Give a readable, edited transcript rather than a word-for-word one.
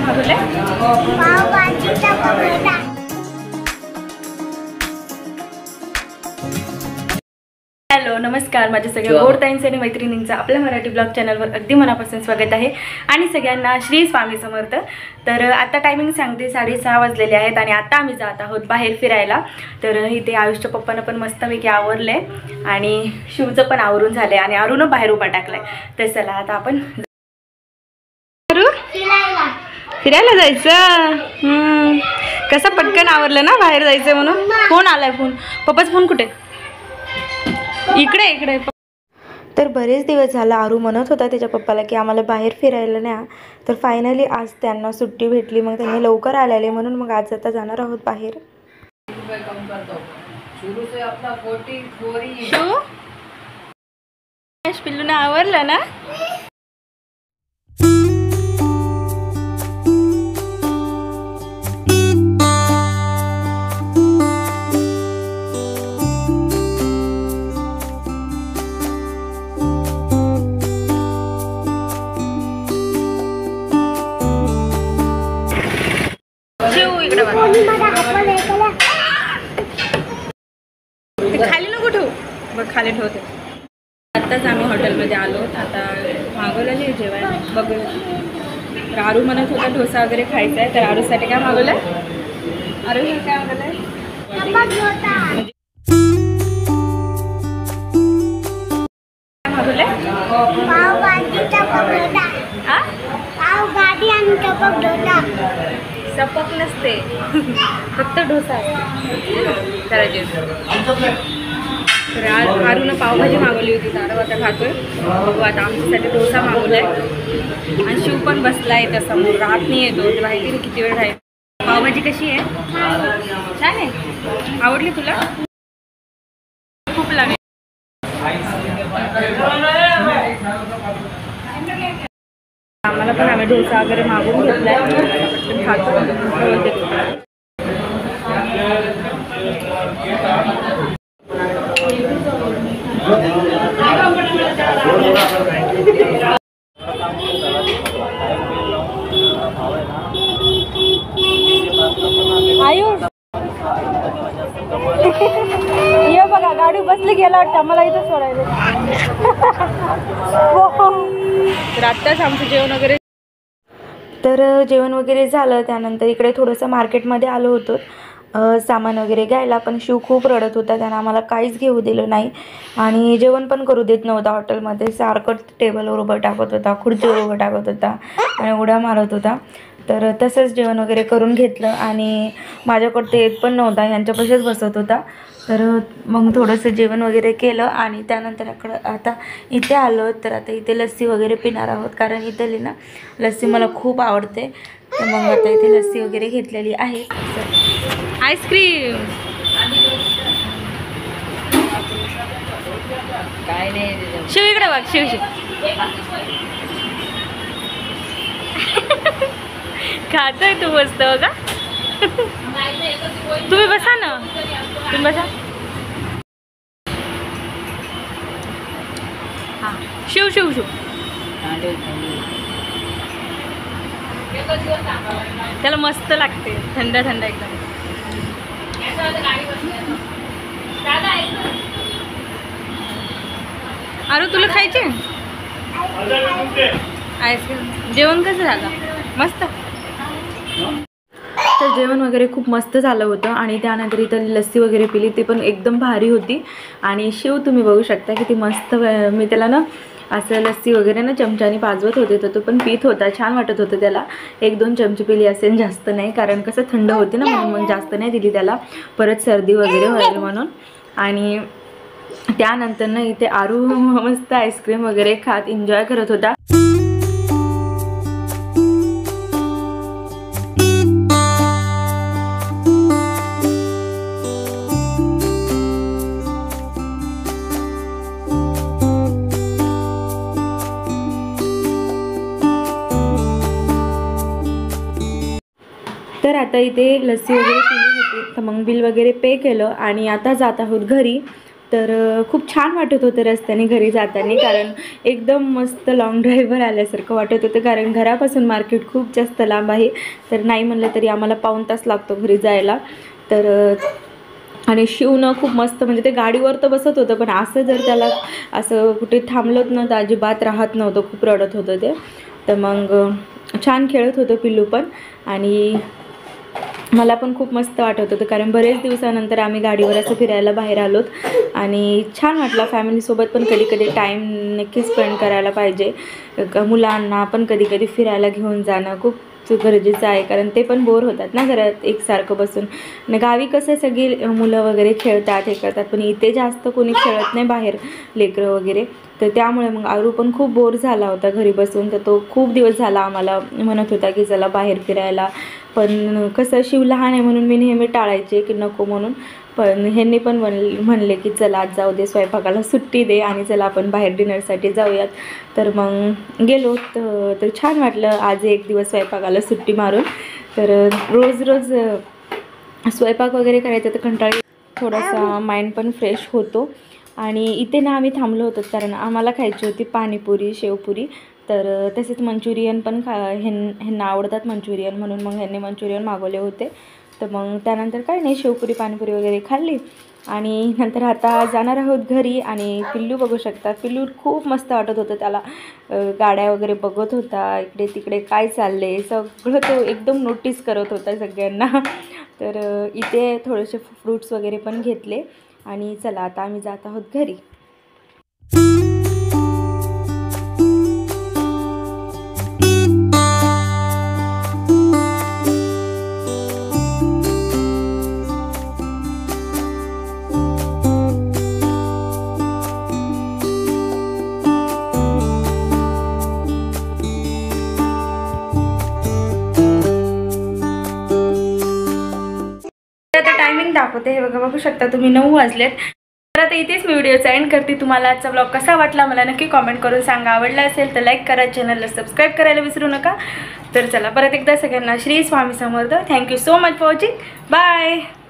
मागवले? पावभाजीचा पकोडा. हॅलो नमस्कार, माझ्या सगळ्या गोड ताईंचे आणि मैत्रिणींचं आपल्या मराठी ब्लॉग चॅनलवर अगदी मनापासून स्वागत आहे. आणि सगळ्यांना श्री स्वामी समर्थ. तर आता टायमिंग सांगते 6:30 वाजलेले आहेत आणि आता आम्ही जात आहोत बाहेर फिरायला. तर इथे आयुषच्या पप्पानं पण मस्तपैकी आवरलं आहे आणि शिवचं पण आवरून झालं आहे आणि अरुणं बाहेर उभा टाकला आहे. तर चला आता आपण फिरायला जायचं. कसं पटकन आवरलं ना बाहेर जायचं म्हणून. फोन आलाय, फोन पप्पाच फोन कुठे? इकडे. तर बरेच दिवस झाला आरू म्हणत होता त्याच्या पप्पाला की आम्हाला बाहेर फिरायला न्या. तर फायनली आज त्यांना सुट्टी भेटली, मग त्यांनी लवकर आलेले म्हणून मग आज आता जाणार आहोत बाहेर. पिल्लूने आवरलं ना. खाली नको ठेवू, बघ खाली ठेवते. आत्ताच आम्ही हॉटेलमध्ये आलो. आता मागवलं नाही जेवण बघूया. तर आरू म्हणत होता डोसा वगैरे खायचा आहे. तर आरूसाठी काय मागवलं आहे? आरूसाठी काय मागवलं आहे? पावभाजीचा पकोडा. पावभाजी आणि पकोडा. सपक नसते, फक्त डोसा असते करायचे. तर आज आरूनं पावभाजी मागवली होती, तर आता खातोय. बघू आता आमच्यासाठी डोसा मागवलाय. आणि शिव पण बसलाय त्या समोर, राहत नाही येतो, माहिती नाही किती वेळ राहील. पावभाजी कशी आहे? छान आहे. आवडली तुला? खूप लागेल. आम्हाला पण आम्ही डोसा वगैरे मागून घेतलाय. खातो. आयुष ये बघा, गाडी बसली गेला वाटतं, मला इथं सोडायचं. तर आत्ताच आमचं जेवण वगैरे झालं. त्यानंतर इकडे थोडंसं मार्केटमध्ये आलो होतो सामान वगैरे घ्यायला. पण शिव खूप रडत होता, त्यानं आम्हाला काहीच घेऊ दिलं नाही आणि जेवण पण करू देत नव्हता हॉटेलमध्ये. सारखं टेबलवर उभं टाकत होता, खुर्चीवर उभं टाकत होता आणि उड्या मारत होता. तर तसंच जेवण वगैरे करून घेतलं आणि माझ्याकडं ते येत पण नव्हता, यांच्यापाशीच बसत होता. तर मग थोडंसं जेवण वगैरे केलं आणि त्यानंतर आता इथे आलो. तर आता इथे लस्सी वगैरे पिणार आहोत, कारण इथली ना लस्सी मला खूप आवडते. तर मग आता इथे लस्सी वगैरे घेतलेली आहे. आईस्क्रीम काय नाही. शिव इकडे बघ, शिव खातोय तू मस्त का? तुम्ही बसा ना, तुम्ही बसा. हां शिव त्याला मस्त लागते, थंड एकदम. अरे तुला खायचे आईस्क्रीम? जेवण कसं झालं? मस्त. तर जेवण वगैरे खूप मस्त झालं होतं आणि त्यानंतर इथं लस्सी वगैरे पिली, ती पण एकदम भारी होती. आणि शिव तुम्ही बघू शकता की ती मस्त, मी त्याला ना असं लस्सी वगैरे ना चमच्याने पाजवत होते, तर तो पण पीत होता. छान वाटत होतं त्याला. 1-2 चमचे पिली असेल, जास्त नाही, कारण कसं थंड होते ना म्हणून मग जास्त नाही दिली त्याला, परत सर्दी वगैरे होईल म्हणून. आणि त्यानंतर ना इथे आरू मस्त आईस्क्रीम वगैरे खात एन्जॉय करत होता. तर आता इथे लस्सी वगैरे पिली होती, तर मग बिल वगैरे पे केलं आणि आता जात आहोत घरी. तर खूप छान वाटत होतं रस्त्याने घरी जाताना, कारण एकदम मस्त लॉंग ड्राईव्हवर आल्यासारखं वाटत होतं, कारण घरापासून मार्केट खूप जास्त लांब आहे. तर नाही म्हणलं तरी आम्हाला पाऊण तास लागतो घरी जायला. तर आणि शिवणं खूप मस्त, म्हणजे ते गाडीवर तर बसत होतं, पण असं जर त्याला असं कुठे थांबलत नव्हतं, अजिबात राहत नव्हतं, खूप रडत होतं ते. तर मग छान खेळत होतं पिल्लू पण, आणि मला पण खूप मस्त वाटत होतं, कारण बरेच दिवसानंतर आम्ही गाडीवर असं फिरायला बाहेर आलोत. आणि छान वाटलं. फॅमिलीसोबत पण कधी कधी टाईम नक्की स्पेंड करायला पाहिजे. मुलांना पण कधी कधी फिरायला घेऊन जाणं खूप गरजेचं आहे, कारण ते पण बोर होतात ना घरात एकसारखं बसून. आणि गावी कसं सगळी मुलं वगैरे खेळतात, हे करतात, पण इथे जास्त कोणी खेळत नाही बाहेर, लेकरं वगैरे. तर त्यामुळे मग आरू पण खूप बोर झाला होता घरी बसून. तर तो खूप दिवस झाला आम्हाला म्हणत होता की चला बाहेर फिरायला, पण कसं शिव लहान आहे म्हणून मी नेहमी टाळायचे की नको म्हणून. पण ह्यांनी पण म्हणले की चला आज जाऊ दे, स्वयंपाकाला सुट्टी दे आणि चला आपण बाहेर डिनरसाठी जाऊयात. तर मग गेलो. तर छान वाटलं आज एक दिवस स्वयंपाकाला सुट्टी मारून. तर रोज रोज स्वयंपाक वगैरे करायचं तर कंटाळा, थोडासा माइंड पण फ्रेश होतो. आणि इथे ना आम्ही थांबलो होतो, कारण आम्हाला खायची होती पाणीपुरी, शेवपुरी. तर तसेच मंचुरियन पण ह्यांना आवडतात मंचुरियन, म्हणून मग ह्यांनी मंचुरियन मागवले होते. तर मग त्यानंतर काय नाही, शेवपुरी पाणीपुरी वगैरे खाल्ली. आणि नंतर आता जाणार आहोत घरी. आणि पिल्लू बघू शकता, पिल्लू खूप मस्त वाटत होतं त्याला. गाड्या वगैरे बघत होता, इकडे तिकडे काय चालले सगळं तो एकदम नोटीस करत होता सगळ्यांना. तर इथे थोडेसे फ्रूट्स वगैरे पण घेतले. आणि चला आता आम्ही जात आहोत घरी. आता टायमिंग दाखवते, हे बघू शकता तुम्ही, 9 वाजलेत. तर आता इथेच मी व्हिडिओचा एंड करते. तुम्हाला आजचा ब्लॉग कसा वाटला मला नक्की कॉमेंट करून सांगा. आवडला असेल तर लाईक करा, चॅनलला सबस्क्राईब करायला विसरू नका. तर चला परत एकदा सगळ्यांना Shri Swami Samarth. Thank you so much for watching. Bye.